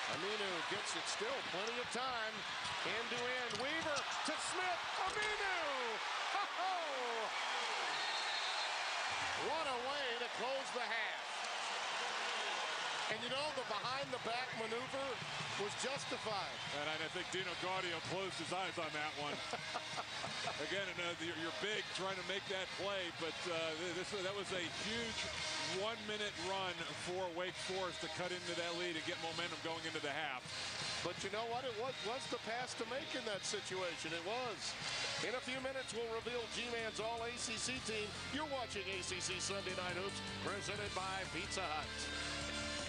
Aminu gets it still. Plenty of time. End-to-end. Weaver to Smith. Aminu! Ho-ho! What a way to close the half. And you know, the behind-the-back maneuver was justified. And I think Dino Gaudio closed his eyes on that one. Again, you're big trying to make that play, but that was a huge one-minute run for Wake Forest to cut into that lead and get momentum going into the half. But you know what? It was the pass to make in that situation. It was. In a few minutes, we'll reveal G-Man's All-ACC team. You're watching ACC Sunday Night Hoops, presented by Pizza Hut.